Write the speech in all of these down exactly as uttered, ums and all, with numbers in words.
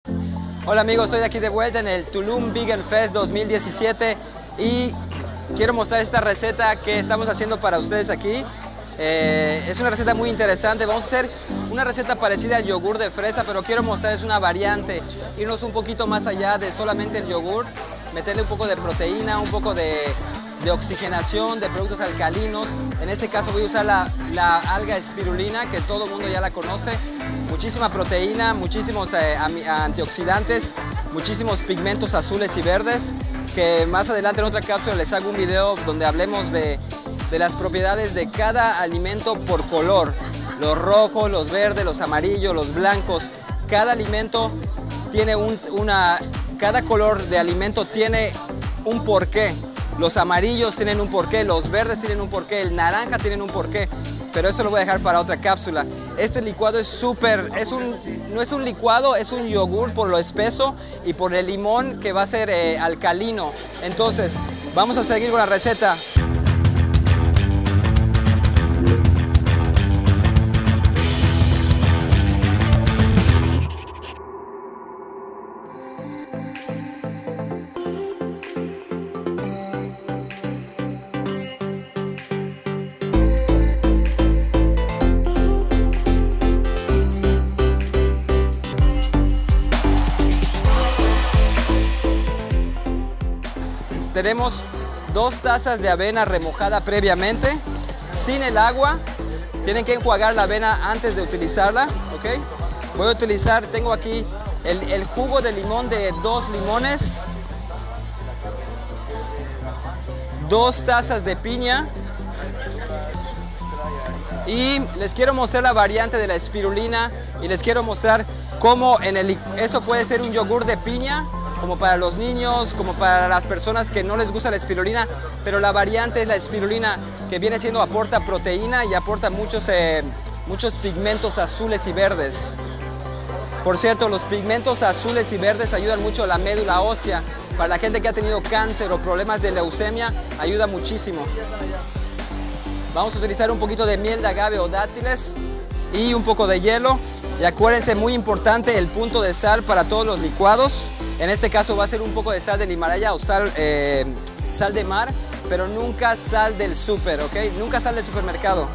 Hola amigos, estoy aquí de vuelta en el Tulum Vegan Fest dos mil diecisiete y quiero mostrar esta receta que estamos haciendo para ustedes aquí. Eh, es una receta muy interesante. Vamos a hacer una receta parecida al yogur de fresa, pero quiero mostrarles una variante, irnos un poquito más allá de solamente el yogur, meterle un poco de proteína, un poco de, de oxigenación, de productos alcalinos. En este caso voy a usar la, la alga espirulina, que todo el mundo ya la conoce. Muchísima proteína, muchísimos eh, antioxidantes, muchísimos pigmentos azules y verdes, que más adelante en otra cápsula les hago un video donde hablemos de, de las propiedades de cada alimento por color. Los rojos, los verdes, los amarillos, los blancos. Cada alimento tiene un, una... Cada color de alimento tiene un porqué. Los amarillos tienen un porqué, los verdes tienen un porqué, el naranja tiene un porqué. Pero eso lo voy a dejar para otra cápsula. Este licuado es súper, es un, no es un licuado, es un yogur por lo espeso y por el limón que va a ser eh, alcalino. Entonces, vamos a seguir con la receta. Tenemos dos tazas de avena remojada previamente, sin el agua. Tienen que enjuagar la avena antes de utilizarla, ¿ok? Voy a utilizar, tengo aquí el, el jugo de limón de dos limones, dos tazas de piña y les quiero mostrar la variante de la espirulina y les quiero mostrar cómo en el, esto puede ser un yogur de piña, como para los niños, como para las personas que no les gusta la espirulina, pero la variante es la espirulina, que viene siendo, aporta proteína y aporta muchos, eh, muchos pigmentos azules y verdes. Por cierto, los pigmentos azules y verdes ayudan mucho a la médula ósea. Para la gente que ha tenido cáncer o problemas de leucemia, ayuda muchísimo. Vamos a utilizar un poquito de miel de agave o dátiles y un poco de hielo. Y acuérdense, muy importante, el punto de sal para todos los licuados. En este caso va a ser un poco de sal del Himalaya o sal, eh, sal de mar, pero nunca sal del súper, ¿ok? Nunca sal del supermercado.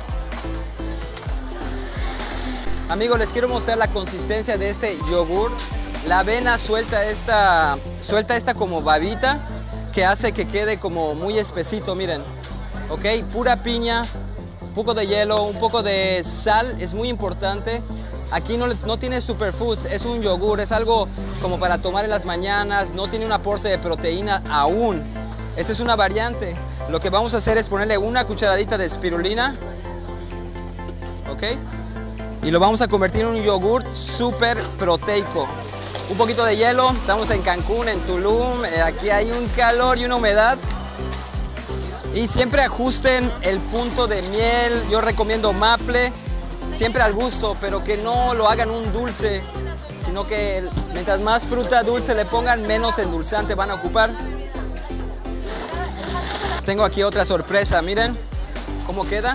Amigos, les quiero mostrar la consistencia de este yogur. La avena suelta esta, suelta esta como babita que hace que quede como muy espesito, miren. ¿Ok? Pura piña, un poco de hielo, un poco de sal, es muy importante. Aquí no, no tiene superfoods, es un yogur, es algo como para tomar en las mañanas, no tiene un aporte de proteína aún. Esta es una variante. Lo que vamos a hacer es ponerle una cucharadita de espirulina, ¿ok? Y lo vamos a convertir en un yogur súper proteico. Un poquito de hielo, estamos en Cancún, en Tulum, eh, aquí hay un calor y una humedad. Y siempre ajusten el punto de miel, yo recomiendo maple. Siempre al gusto, pero que no lo hagan un dulce, sino que mientras más fruta dulce le pongan, menos endulzante van a ocupar. Tengo aquí otra sorpresa, miren cómo queda.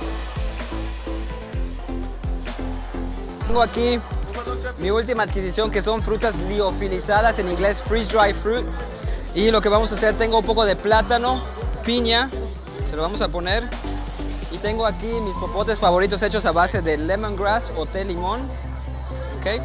Tengo aquí mi última adquisición, que son frutas liofilizadas, en inglés freeze dry fruit. Y lo que vamos a hacer, tengo un poco de plátano, piña, se lo vamos a poner. Y tengo aquí mis popotes favoritos hechos a base de lemongrass o té limón. ¿Ok?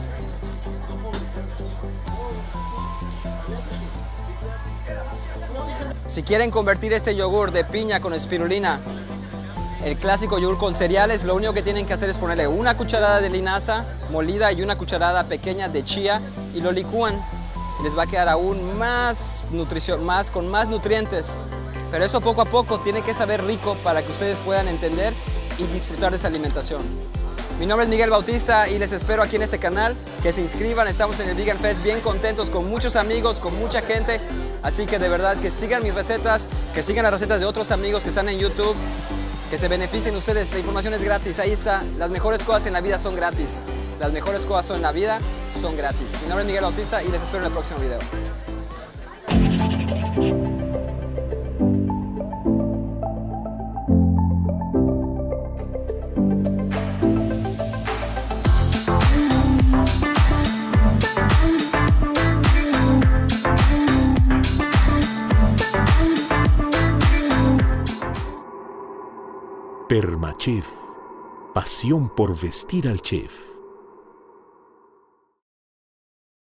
Si quieren convertir este yogur de piña con espirulina, el clásico yogur con cereales, lo único que tienen que hacer es ponerle una cucharada de linaza molida y una cucharada pequeña de chía y lo licúan. Les va a quedar aún más nutrición, más, con más nutrientes. Pero eso poco a poco tiene que saber rico para que ustedes puedan entender y disfrutar de esa alimentación. Mi nombre es Miguel Bautista y les espero aquí en este canal. Que se inscriban, estamos en el Vegan Fest bien contentos, con muchos amigos, con mucha gente. Así que de verdad que sigan mis recetas, que sigan las recetas de otros amigos que están en YouTube. Que se beneficien ustedes, la información es gratis, ahí está. Las mejores cosas en la vida son gratis. Las mejores cosas en la vida son gratis. Mi nombre es Miguel Bautista y les espero en el próximo video. Permachef, pasión por vestir al chef.